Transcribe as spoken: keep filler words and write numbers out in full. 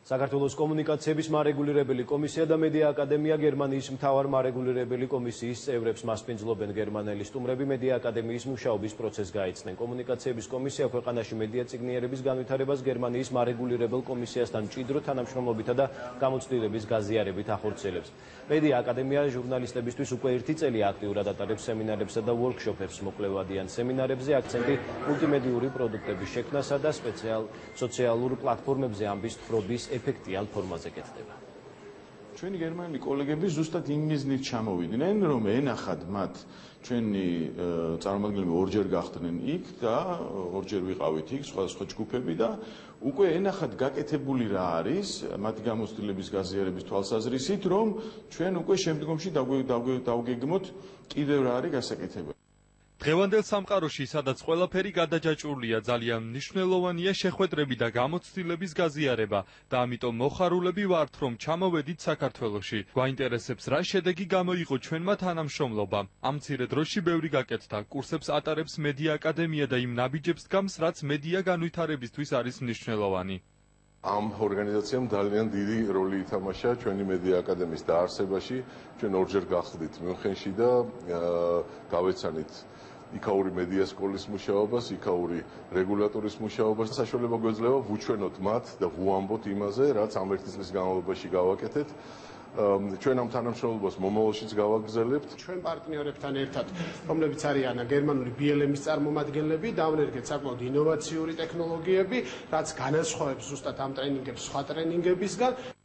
საქართველოს კომუნიკაციების მარეგულირებელი კომისია და მედია აკადემია გერმანიის მთავარ მარეგულირებელი კომისიის წევრებს მასპინძლობენ გერმანელი სტუმრები მედია აკადემიის მუშაობის პროცესს გაეცნენ. კომუნიკაციების კომისია ქვეყანაში მედია წიგნიერების განვითარებას გერმანიის მარეგულირებელ კომისიასთან მჭიდრო თანამშრომლობითა და გამოცდილების გაზიარებით ახორციელებს. მედია აკადემია ჟურნალისტებისთვის უკვე ერთი წელი აქტიურად ატარებს სემინარებსა და ვორქშოპებს. მოკლევადიან სემინარებზე აქცენტი მულტიმედიური პროდუქტების შექმნასა და სპეციალ სოციალურ პლატფორმებზე ამბის თხრობის ეფექტიან ფორმაზე კეთდება. ჩვენი გერმანელი კოლეგები ზუსტად იმ მიზნით ჩამოვიდნენ, რომ ენახად მათ ჩვენი წარმომადგენლები ორჯერ გახდნენ იქ და ორჯერ ვიყავით იქ სხვადასხვა ჯგუფები და უკვე ენახად გაკეთებული რა არის მათი გამოცდილების გაზიარების თვალსაზრისით, რომ ჩვენ უკვე შემდგომში დავგეგმოთ კიდევ რა არის გასაკეთებელი. დღევანდელ სამყაროში, სადაც ყველაფერი გადაჯაჭვურლია, ძალიან მნიშვნელოვანია შეხვედრები და გამოცდილების გაზიარება და ამიტომ მოხარულები ვართ, რომ ჩამოვედით საქართველოში. გვაინტერესებს რა შედეგი გამოიყო ჩვენმა თანამშრომლობამ. ამ მცირე დროში ბევრი გაკეთდა. კურსებს ატარებს მედია აკადემია და იმ ნაბიჯებს გამს, რაც მედია განვითარებისთვის არის მნიშვნელოვანი. ამ ორგანიზაციამ ძალიან დიდი როლი ითამაშა ჩვენი მედია აკადემიის დაარსებაში. ჩვენ ორჯერ გახდით მიუნხენში და გავეცანით იქაური მედია სკოლის მუშაობას, იქაური რეგულატორის მუშაობას. საშუალება გვეძლევა ვუჩვენოთ მათ და ვუამბოთ იმაზე, რაც ამ ერთი წლის განმავლობაში გავაკეთეთ. ჩვენ ამ თანამშრომლობას მომავალშიც გავაგრძელებთ. ჩვენ პარტნიორებთან ერთად, რომლებიც არიან გერმანული ბი ელ ემის წარმომადგენლები, დავნერგეთ საკმაოდ ინოვაციური ტექნოლოგიები, რაც განასხვავებს ზუსტად ამ ტრენინგებს სხვა ტრენინგებისგან.